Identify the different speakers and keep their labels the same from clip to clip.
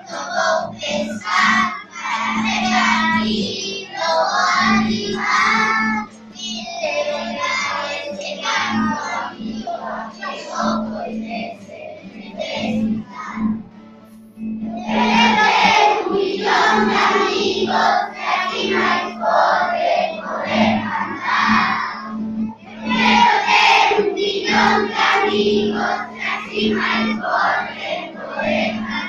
Speaker 1: tocó pescar para repartirlo animal. Pero este canto amigo que poco es necesitar. Pero un millón de amigos que aquí más poder cantar. Pero un millón de amigos que aquí más poder cantar.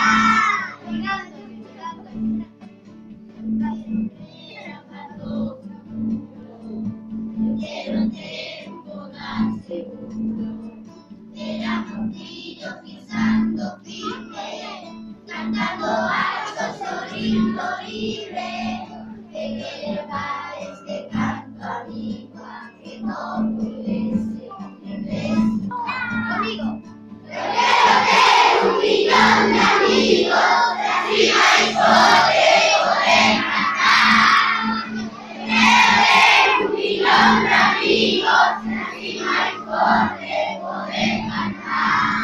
Speaker 1: Quiero tiempo tan seguro, era contigo pisando firme, cantando alto, sonriendo libre, que lleva este canto amigo a que no pudiese conmigo. Yo quiero tener un millón de amigos, de arriba y poder cantar. Quiero tener un millón de amigos, de arriba y poder cantar.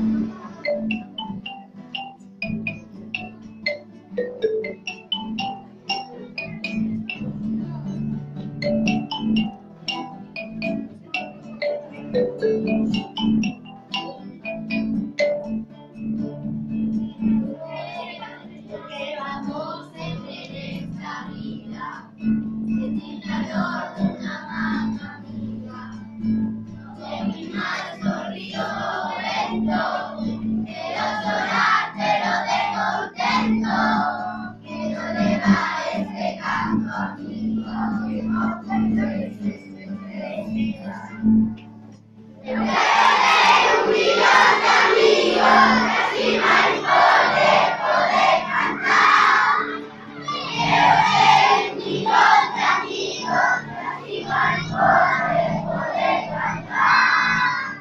Speaker 1: Que vamos a tener esta vida, que tiene calor de una mano amiga, de mi mal sonrío lento, quiero llorar pero de contento, quiero llevar este canto amigo, que no puedes esperar. Yo quiero tener un millón de amigos, que encima el poder cantar. Quiero tener un millón de amigos, que encima el poder cantar.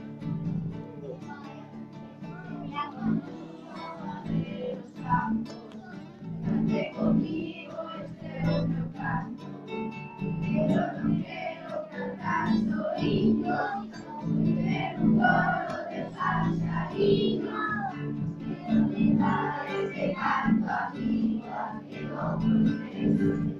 Speaker 1: Cante conmigo este otro canto, pero no quiero cantar solito, de un coro de pajarillos. Quiero llevar este canto amigo a que lo puedes